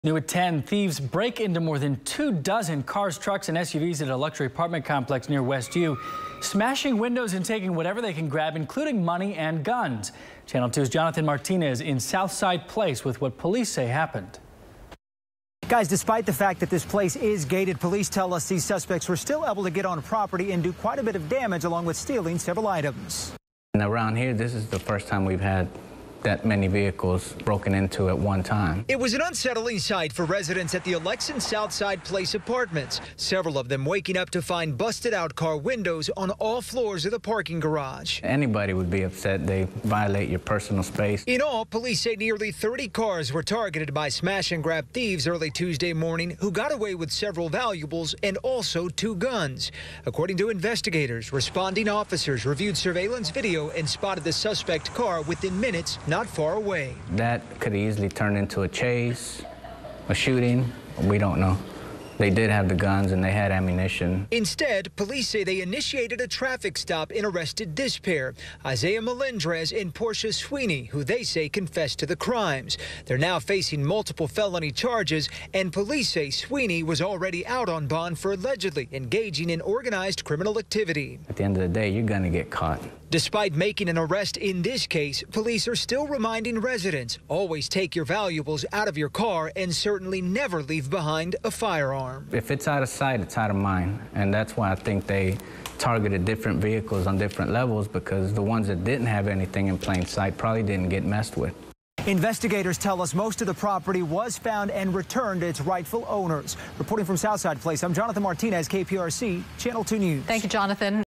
New at 10, thieves break into more than 24 cars, trucks, and SUVs at a luxury apartment complex near West U, smashing windows and taking whatever they can grab, including money and guns. Channel 2's Jonathan Martinez in Southside Place with what police say happened. Guys, despite the fact that this place is gated, police tell us these suspects were still able to get on property and do quite a bit of damage, along with stealing several items. And around here, this is the first time we've had that many vehicles broken into at one time. It was an unsettling sight for residents at the Alexan Southside Place apartments, several of them waking up to find busted out car windows on all floors of the parking garage. Anybody would be upset. They violate your personal space. In all, police say nearly 30 cars were targeted by smash and grab thieves early Tuesday morning, who got away with several valuables and also 2 guns. According to investigators, responding officers reviewed surveillance video and spotted the suspect car within minutes not far away. That could easily turn into a chase, a shooting. We don't know. They did have the guns and they had ammunition. Instead, police say they initiated a traffic stop and arrested this pair, Isaiah Melendrez and Portia Sweeney, who they say confessed to the crimes. They're now facing multiple felony charges, and police say Sweeney was already out on bond for allegedly engaging in organized criminal activity. At the end of the day, you're going to get caught. Despite making an arrest in this case, police are still reminding residents, always take your valuables out of your car and certainly never leave behind a firearm. If it's out of sight, it's out of mind. And that's why I think they targeted different vehicles on different levels, because the ones that didn't have anything in plain sight probably didn't get messed with. Investigators tell us most of the property was found and returned to its rightful owners. Reporting from Southside Place, I'm Jonathan Martinez, KPRC, Channel 2 News. Thank you, Jonathan.